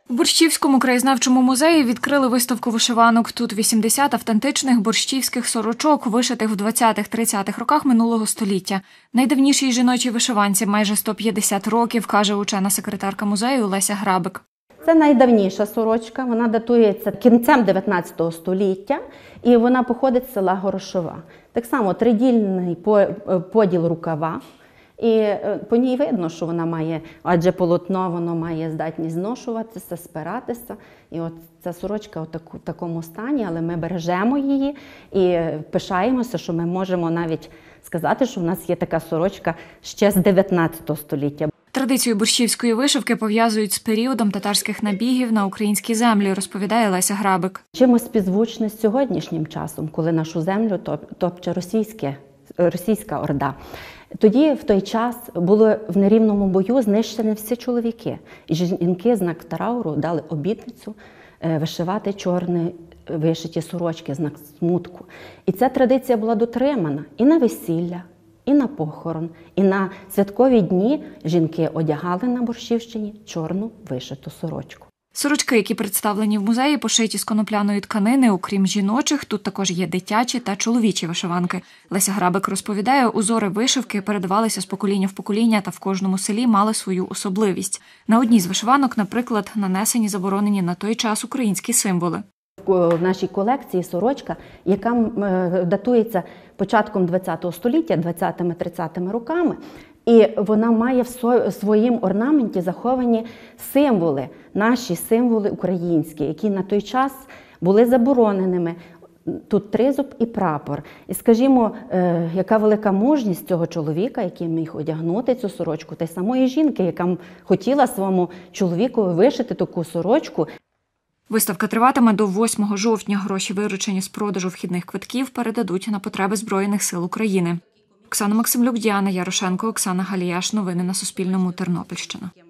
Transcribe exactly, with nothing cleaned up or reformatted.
В Борщівському краєзнавчому музеї відкрили виставку вишиванок. Тут вісімдесят автентичних борщівських сорочок, вишитих в двадцятих-тридцятих роках минулого століття. Найдавнішій жіночій вишиванці майже сто п'ятдесят років, каже учена секретарка музею Леся Грабик. Це найдавніша сорочка, вона датується кінцем дев'ятнадцятого століття і вона походить з села Горошова. Так само тридільний поділ рукава. І по ній видно, що вона має, адже полотно, воно має здатність зношуватися, спиратися. І от ця сорочка в такому стані, але ми бережемо її і пишаємося, що ми можемо навіть сказати, що в нас є така сорочка ще з дев'ятнадцятого століття. Традицію борщівської вишивки пов'язують з періодом татарських набігів на українські землі, розповідає Леся Грабик. Чимось співзвучне з сьогоднішнім часом, коли нашу землю топче російське, російська орда. Тоді, в той час, було в нерівному бою знищені всі чоловіки. І жінки знак трауру дали обітницю вишивати чорні вишиті сорочки, знак смутку. І ця традиція була дотримана і на весілля, і на похорон, і на святкові дні жінки одягали на Борщівщині чорну вишиту сорочку. Сорочки, які представлені в музеї, пошиті з конопляної тканини, окрім жіночих, тут також є дитячі та чоловічі вишиванки. Леся Грабик розповідає, узори вишивки передавалися з покоління в покоління та в кожному селі мали свою особливість. На одній з вишиванок, наприклад, нанесені заборонені на той час українські символи. В нашій колекції сорочка, яка датується початком ХХ століття, двадцятими-тридцятими роками, і вона має в своїм орнаменті заховані символи, наші символи українські, які на той час були забороненими. Тут тризуб і прапор. І скажімо, яка велика мужність цього чоловіка, який міг одягнути цю сорочку, та й самої жінки, яка хотіла своєму чоловіку вишити таку сорочку. Виставка триватиме до восьмого жовтня. Гроші, виручені з продажу вхідних квитків, передадуть на потреби Збройних сил України. Оксана Максимлюк, Діана Ярошенко, Оксана Галіяш. Новини на Суспільному. Тернопільщина.